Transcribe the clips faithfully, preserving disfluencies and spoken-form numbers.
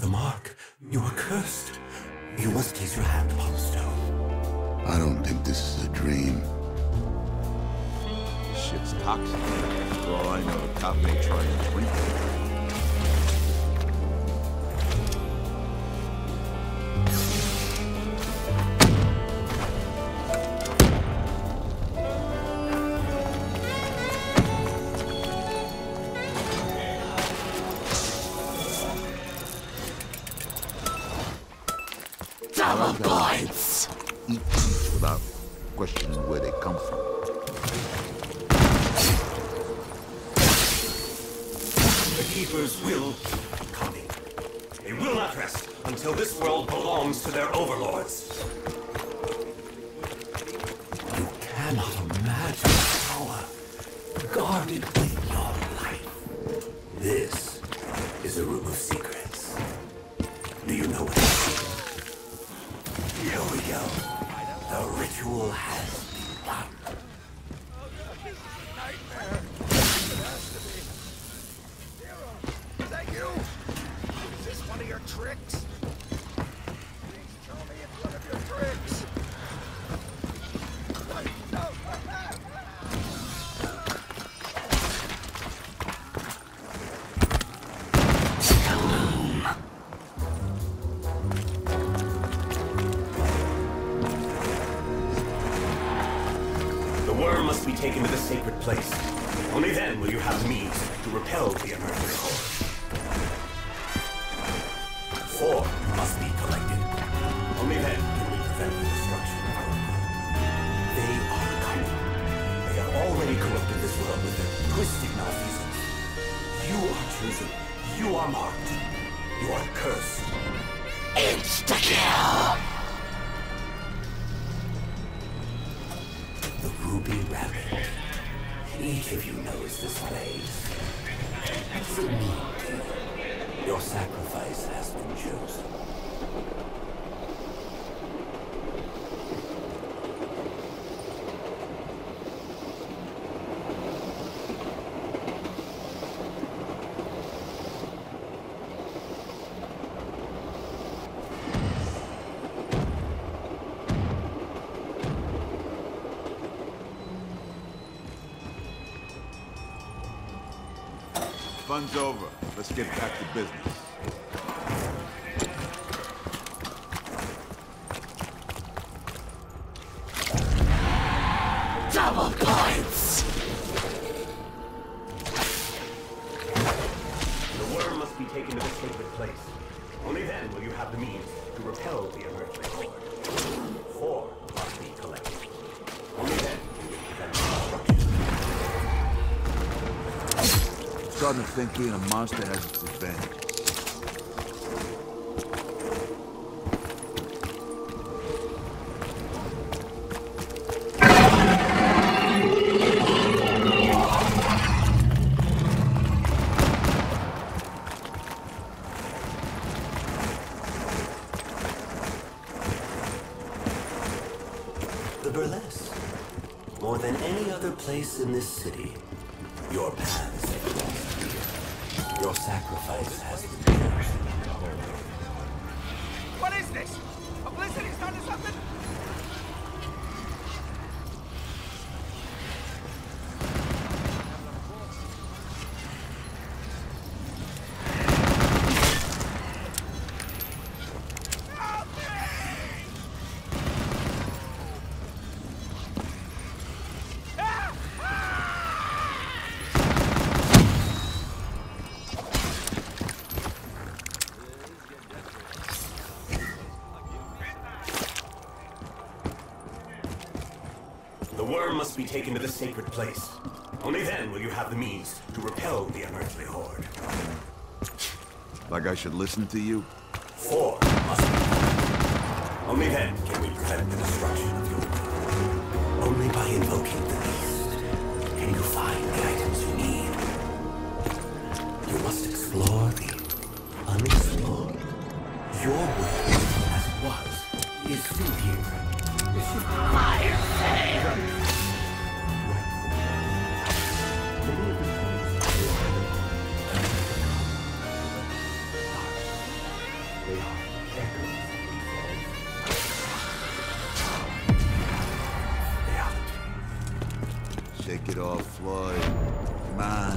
the mark. You are cursed. You must taste your hand upon the stone. I don't think this is a dream. This shit's toxic. For all I know, the cop may try and drink it. Double points! Eat these without questioning where they come from. The Keepers will keep coming. They will not rest until this world belongs to their overlords. You cannot imagine the power guarded with your life. This is a room of secrets. Do you know what it is? Here we go. The ritual has begun. Nightmare. It has to be. Zero. Is that you? Is this one of your tricks? Please tell me it's one of your tricks. No. The worm must be taken to the sacred place. Only then will you have the means to repel the unearthly horde. Four must be collected. Only then can we prevent the destruction of our world. They are coming. They have already corrupted this world with their twisted malfeasance. You are chosen. You are marked. You are cursed. Insta-kill! The Ruby Rabbit. Each of you knows this place. For me, your sacrifice has been chosen. Fun's over. Let's get back to business. Double points! The worm must be taken to the sacred place. Only then will you have the means to repel the unearthly horde. Four must be collected. Only then can we prevent the destruction. Starting to think being a monster has its advantage. The burlesque. More than any other place in this city, your paths have crossed here. Your sacrifice has been chosen. What is this? Publicity's done to something? The worm must be taken to the sacred place. Only then will you have the means to repel the unearthly horde. Like I should listen to you? Four must be collected. Only then can we prevent the destruction of your world. Only by invoking the beast can you find the items you need. You must explore the unexplored. Your world, as it was, is still here. Fire sale! Take it off, Floyd. Come on.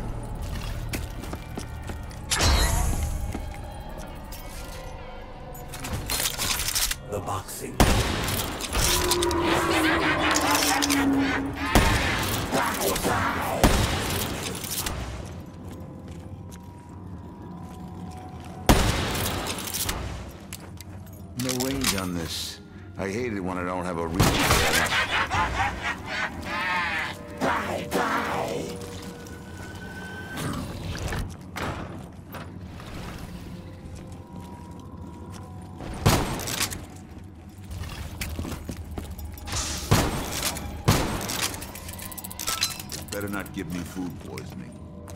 The boxing. No range on this. I hate it when I don't have a reason. Bye bye. Better not give me food poisoning.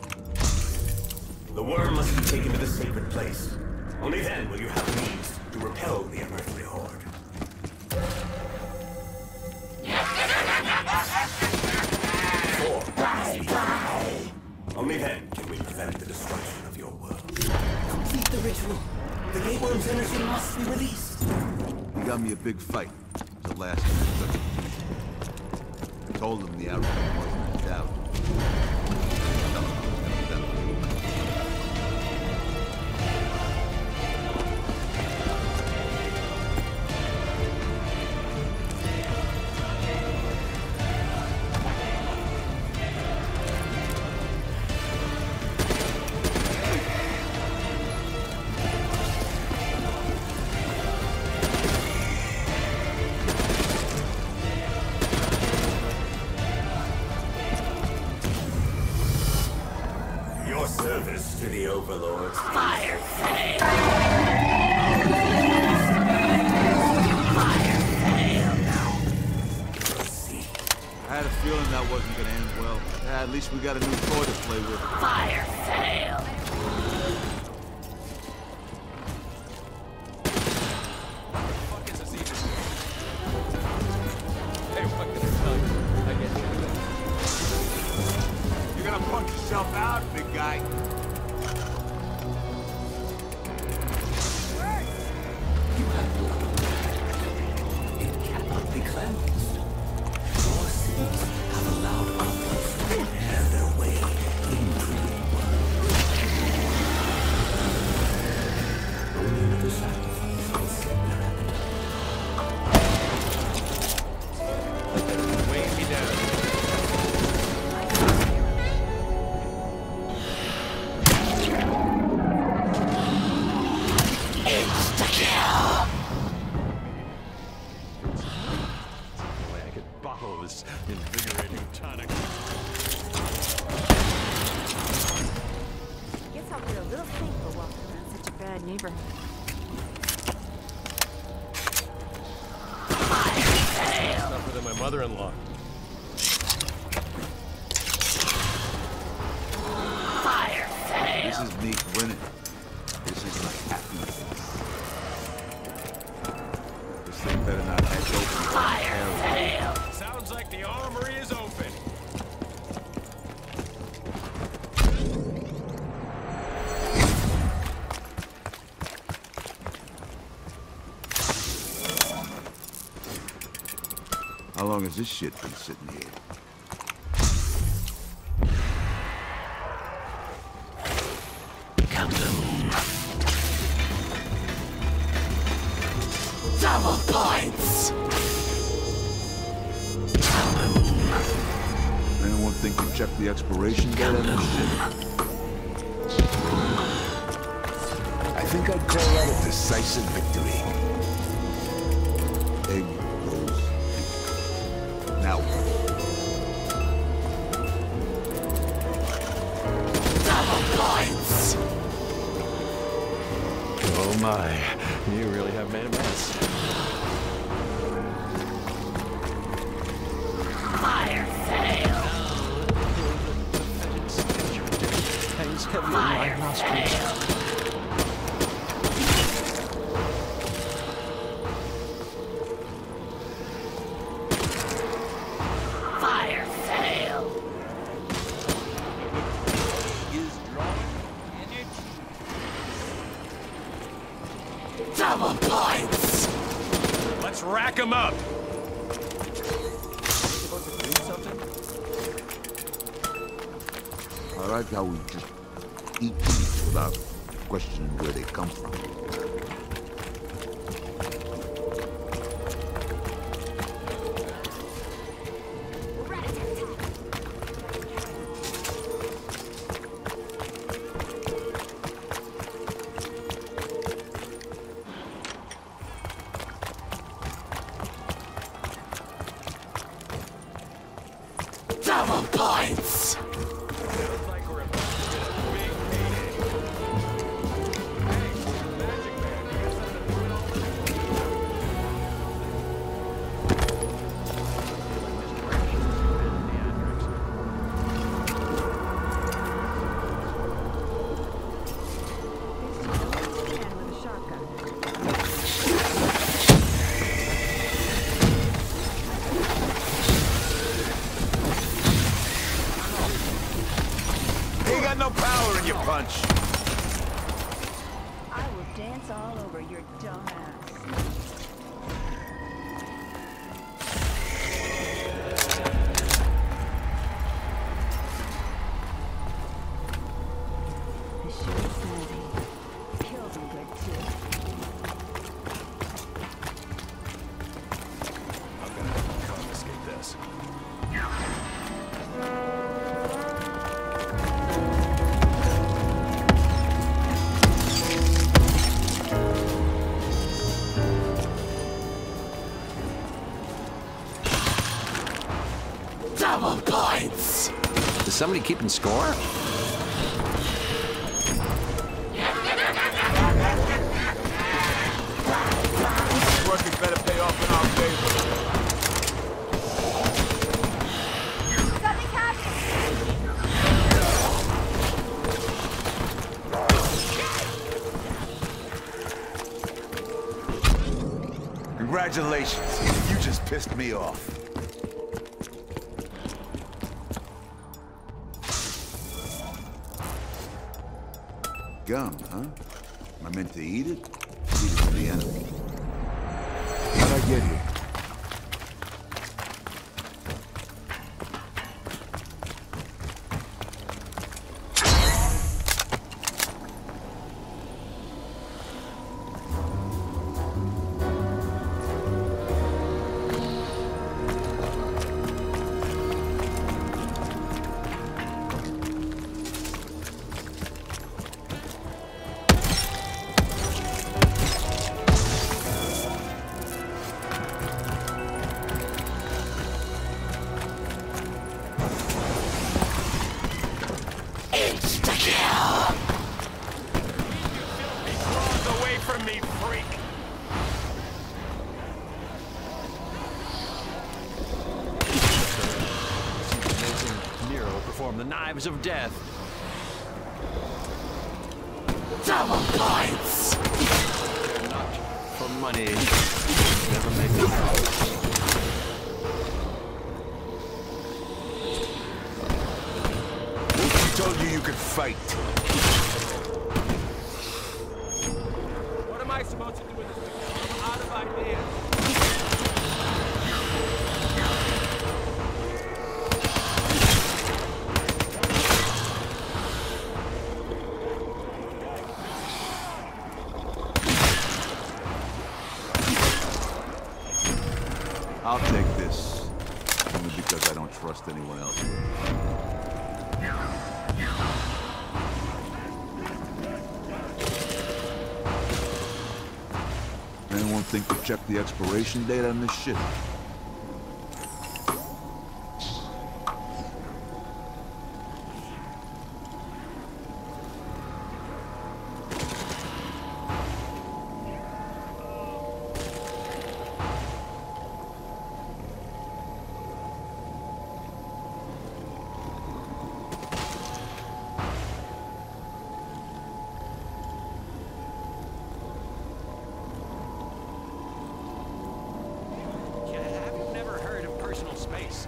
The worm must be taken to the sacred place. Only then will you have means to repel the unearthly horde. Four. Bye bye. Only then can we prevent the destruction of your world. Complete the ritual. The gate worm's energy must be released. He got me a big fight. It was the last minute. I told him the outcome wasn't in doubt. Your service to the overlords. Fire fail. Fire fail. Proceed. I had a feeling that wasn't gonna end well. Yeah, at least we got a new toy to play with. Fire fail. You're gonna punch yourself out, big guy. It cannot be cleansed. Your sins have allowed others to prepare their way into your world. Only another sacrifice can save their appetite. Weigh me down. Insta-kill. Boy, I could bottle this invigorating tonic. Guess I'll get a little thankful walking around such a bad neighborhood. Tougher than my mother-in-law. Fire fail. This is me winning. This is my happiness. This thing better not edge open. Fire fail. Sounds like the armory is open. How long has this shit been sitting here? Double points. Anyone think you checked the expiration date on this shit? I think I'd call that a decisive victory. Egg rolls. Now, Double points. Oh my, you really have made a mess. Fire fail. Hangs heavy in my Fire nostrils. fail. Fire fail. Double points. Let's rack 'em up. I like how we just eat things without questioning where they come from. Double points! No power in your punch. I will dance all over your dumb ass. This shit is sandy. Kills him good too. I'm gonna have to confiscate this. Double points! Is somebody keeping score? This work better pay off in our favor. Something happened! Congratulations. You just pissed me off. Gum, huh? Am I meant to eat it? Feed it to the enemy. How'd I get here? Insta-kill! Away from me, freak! Amazing Nero perform the knives of death. Double points! They're not for money. Never make them. Who told you you could fight? What am I supposed to do with this thing? I'm out of ideas. I'll take this. Only because I don't trust anyone else. Anyone think to check the expiration date on this shit? Have you never heard of personal space?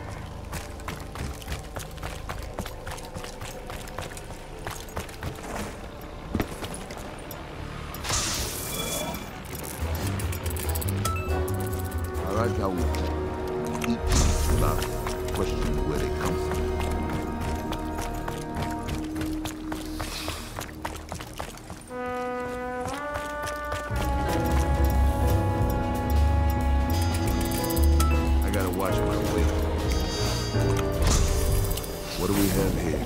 I like how we eat things without questioning where they come from. watch my weight. What do we have here?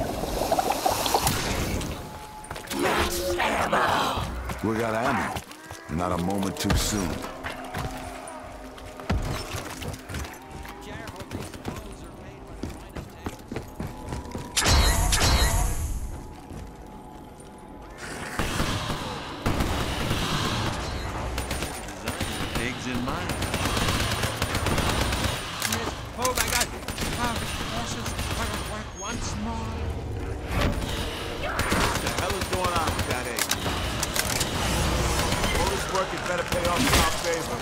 Max ammo. We got ammo. And not a moment too soon. Eggs in mine. Oh my God! Ah, horses, work, work once more. What the hell is going on with that egg? All this work had better pay off in our favor.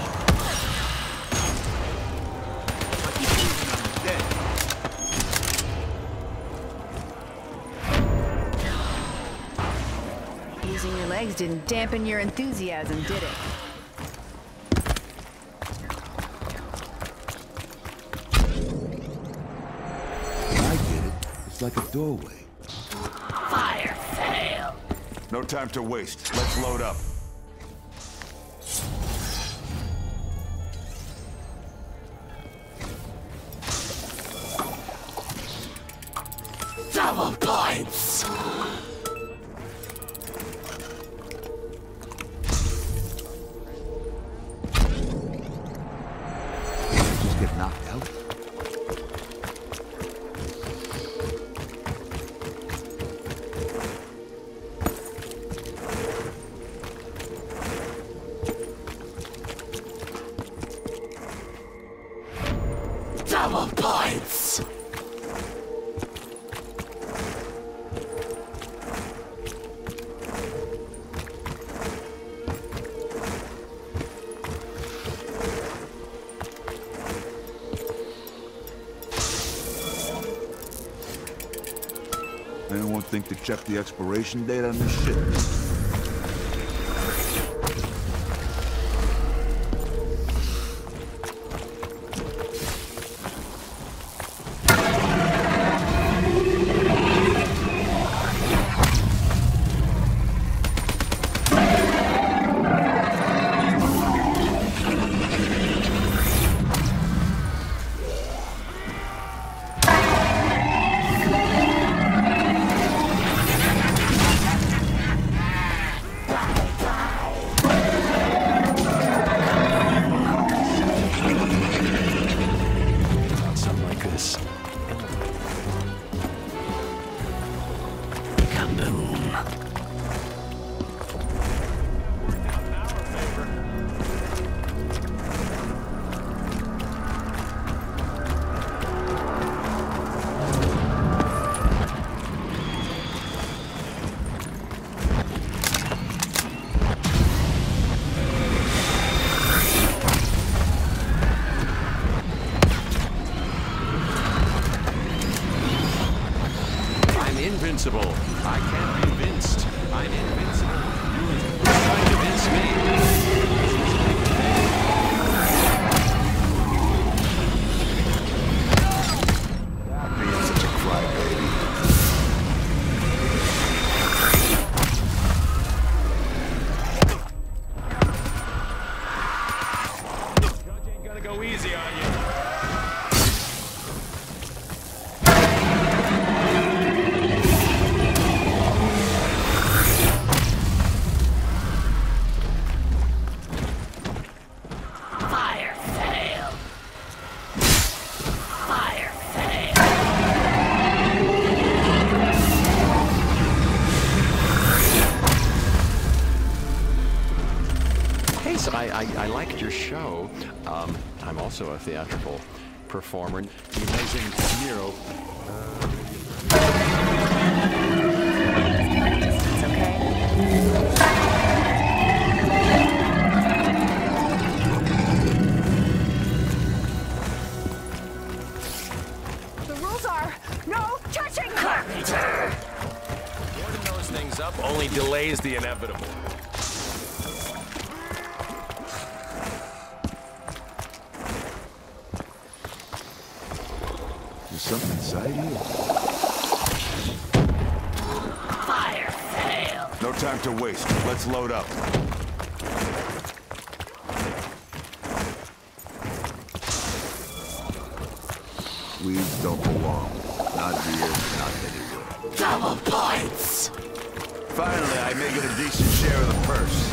Like he's losing on the dead. Using your legs didn't dampen your enthusiasm, did it? I get it. It's like a doorway. Fire sale. No time to waste. Let's load up. Double points. Just get knocked out. Double points. Anyone think to check the expiration date on this shit? Something like this. Kaboom. I'm invincible. I can't be convinced. I'm invincible. You're trying to convince me. Being such a crybaby. Judge ain't gonna go easy on you. Fire sale. Fire sale. Hey, so I, I, I liked your show. Um, I'm also a theatrical performer. The amazing Nero. It's okay. The rules are no touching! Carpenter. Boarding those things up only delays the inevitable. There's something inside here. Fire sale. No time to waste. Let's load up. Weeds don't belong. Not here, not anywhere. Double points. Finally, I make it a decent share of the purse.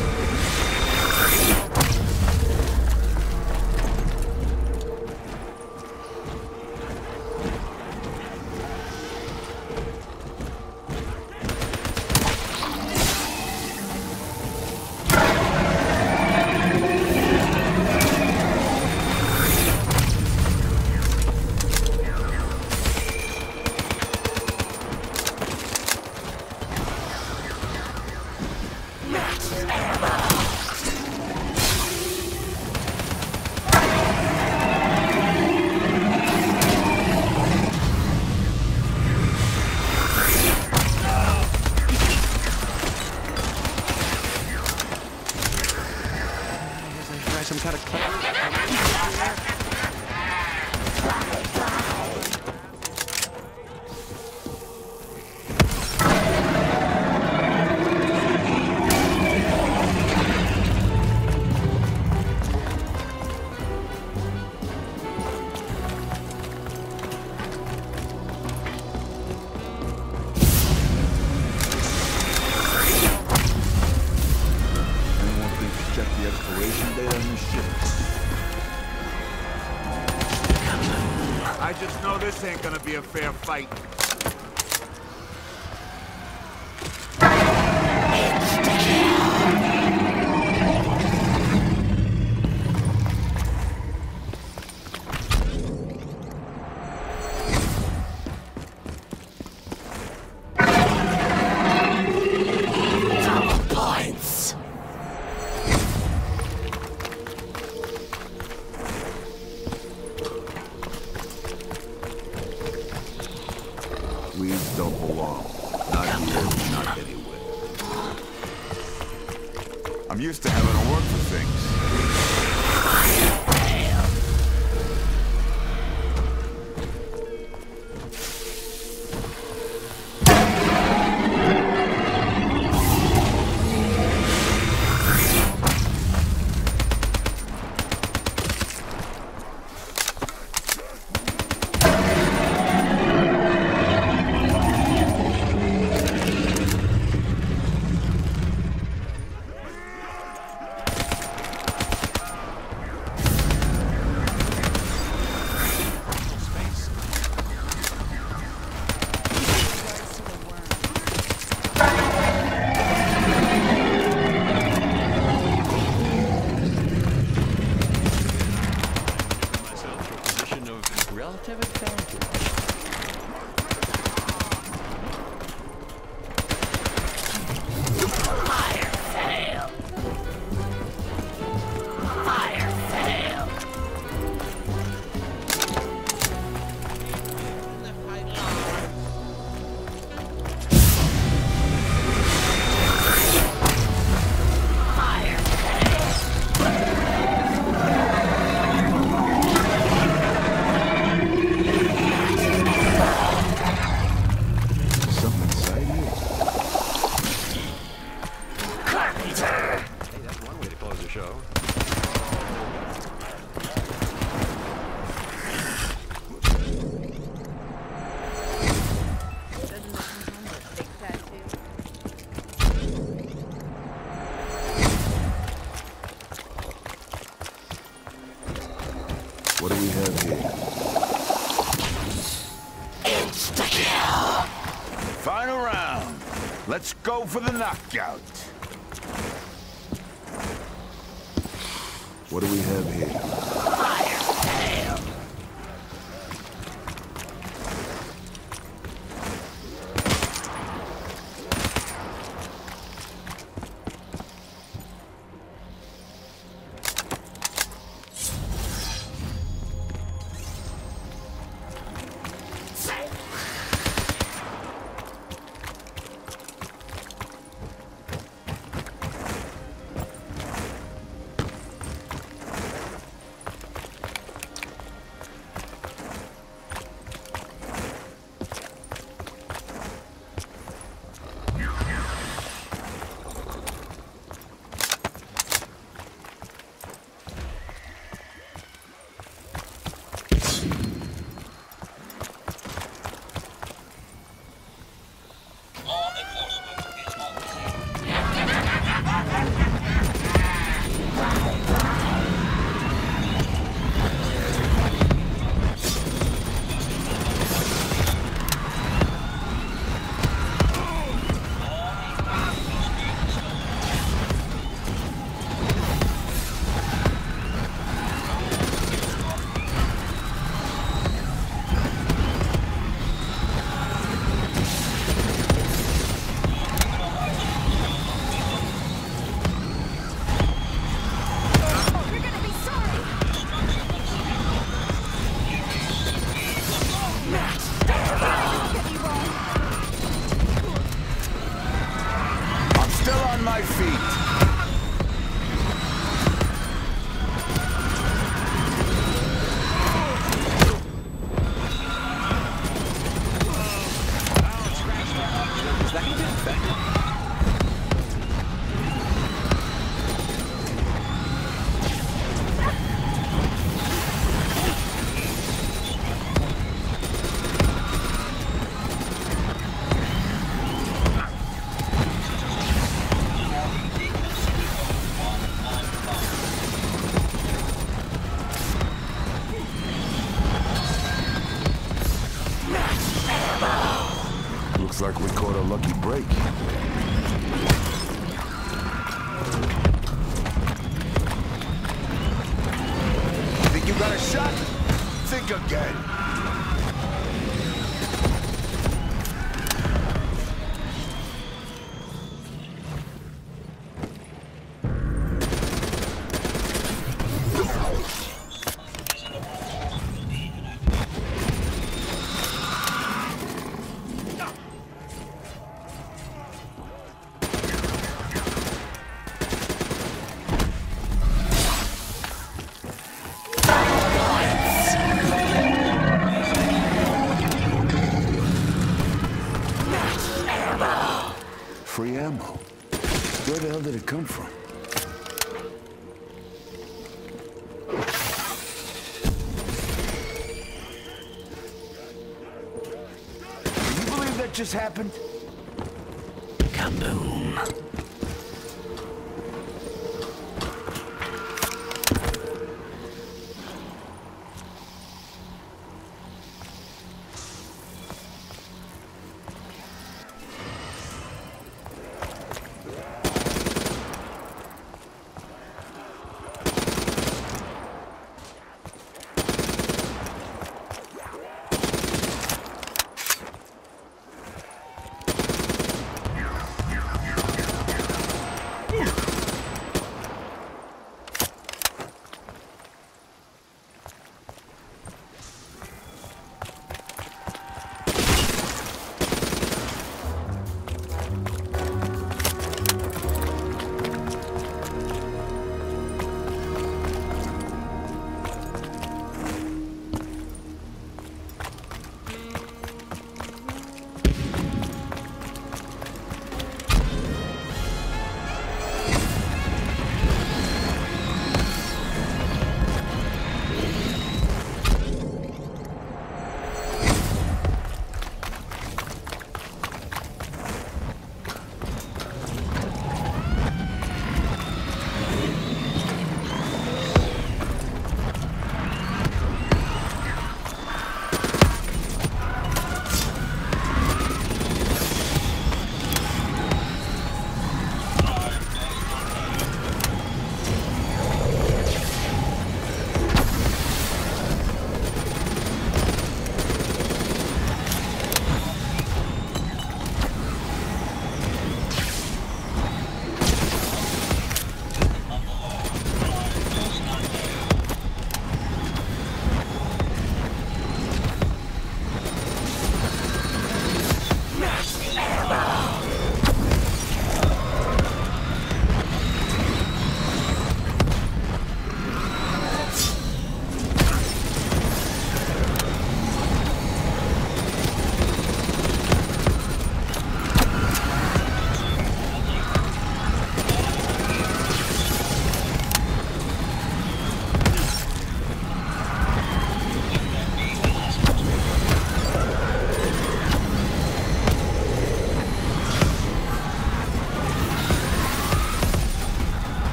Some kind of clever. Anyone think to check the expiration date on this shit? I just know this ain't gonna be a fair fight. Double points. Weeds don't belong. Not here, not anywhere. I'm used to having to work for things. Myself to a position of relative advantage. Fire sale. Fire sale. Fire sale. Something inside here. Carpenter. Hey, that's one way to close the show. What do we have here? Insta-kill. Final round. Let's go for the knockout. What do we have here? Fire sale. Looks like we caught a lucky break. Think you got a shot? Think again. Free ammo. Where the hell did it come from? Can you believe that just happened? Kaboom.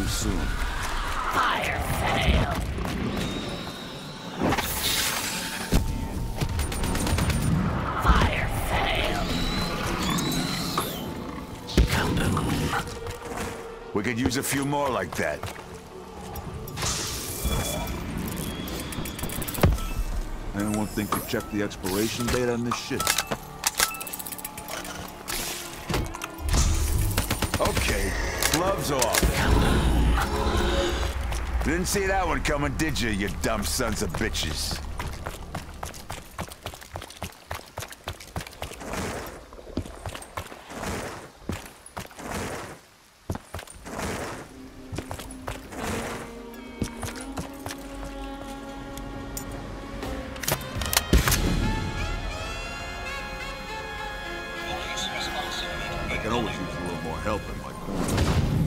soon. Fire fail. Fire fail. Kaboom. We could use a few more like that. Anyone think to check the expiration date on this shit? Okay, gloves off. Didn't see that one coming, did you, you dumb sons of bitches? I can always use a little more help in my corner.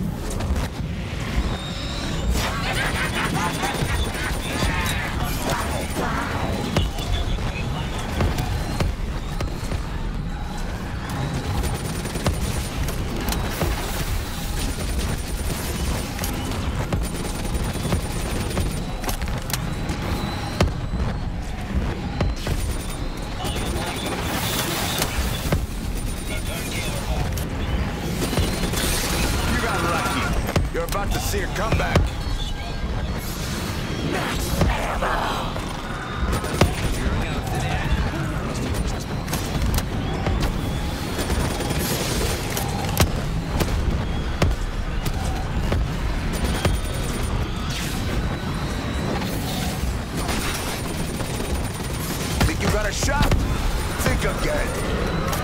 You're about to see a comeback. Think you got a shot? Think again.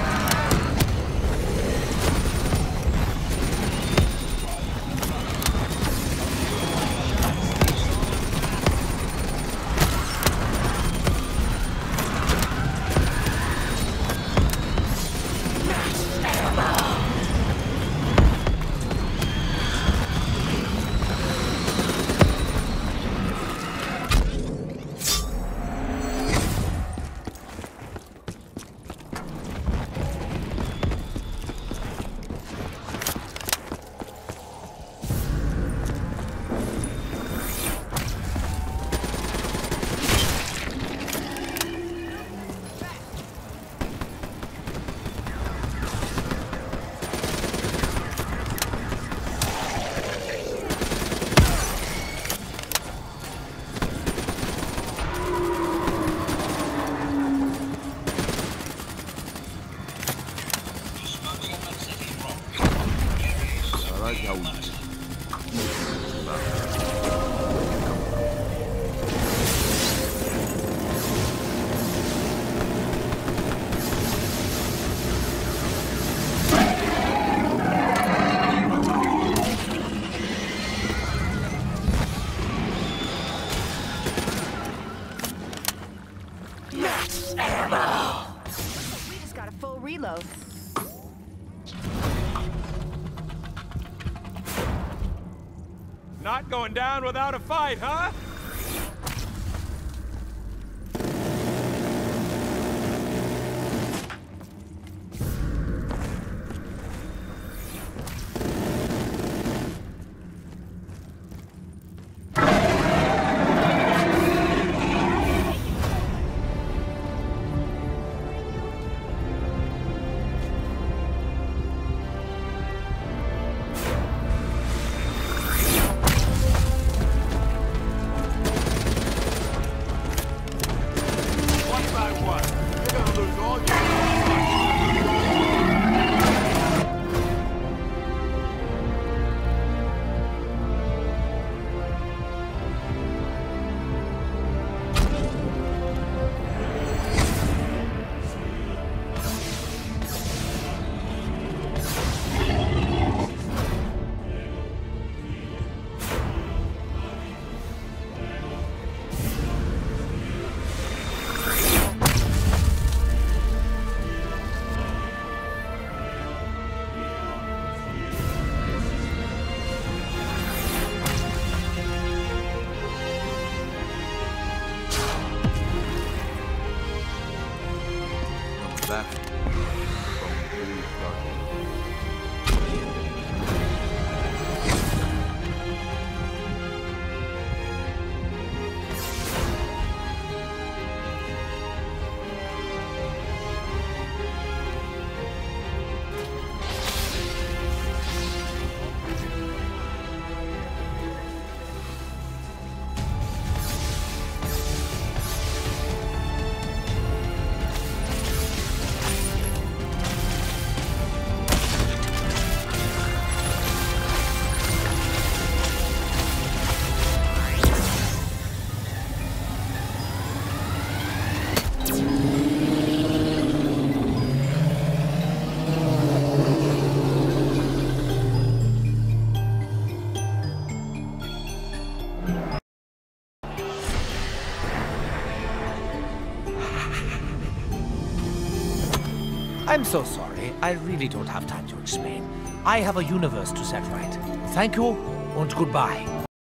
I like how we just... Max ammo. We just got a full reload. Not going down without a fight, huh? Back. I'm so sorry. I really don't have time to explain. I have a universe to set right. Thank you and goodbye.